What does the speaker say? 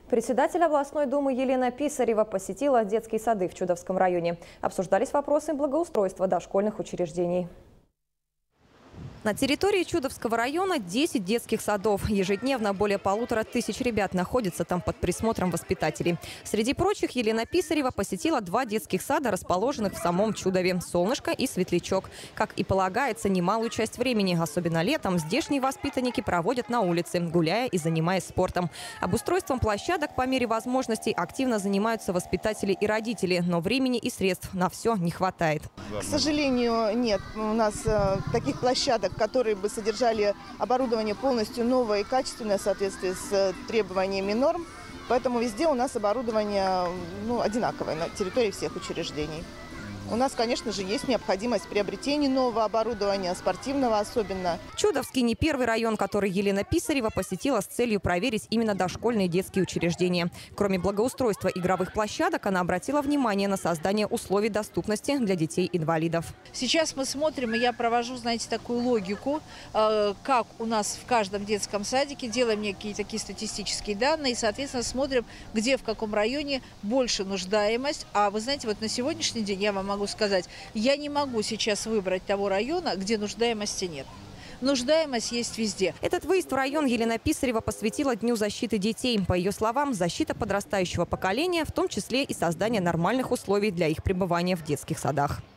Председатель областной думы Елена Писарева посетила детские сады в Чудовском районе. Обсуждались вопросы благоустройства дошкольных учреждений. На территории Чудовского района 10 детских садов. Ежедневно более 1500 ребят находятся там под присмотром воспитателей. Среди прочих Елена Писарева посетила 2 детских сада, расположенных в самом Чудове – «Солнышко» и «Светлячок». Как и полагается, немалую часть времени, особенно летом, здешние воспитанники проводят на улице, гуляя и занимаясь спортом. Обустройством площадок по мере возможностей активно занимаются воспитатели и родители, но времени и средств на все не хватает. К сожалению, нет у нас таких площадок, которые бы содержали оборудование полностью новое и качественное в соответствии с требованиями норм. Поэтому везде у нас оборудование одинаковое на территории всех учреждений. У нас, конечно же, есть необходимость в приобретении нового оборудования, спортивного особенно. Чудовский не первый район, который Елена Писарева посетила с целью проверить именно дошкольные детские учреждения. Кроме благоустройства игровых площадок, она обратила внимание на создание условий доступности для детей-инвалидов. Сейчас мы смотрим, и я провожу, знаете, такую логику, как у нас в каждом детском садике, делаем некие такие статистические данные, и, соответственно, смотрим, где, в каком районе больше нуждаемость. А вы знаете, вот на сегодняшний день я вам могу сказать, я не могу сейчас выбрать того района, где нуждаемости нет. Нуждаемость есть везде. Этот выезд в район Елена Писарева посвятила Дню защиты детей. По ее словам, защита подрастающего поколения, в том числе и создание нормальных условий для их пребывания в детских садах.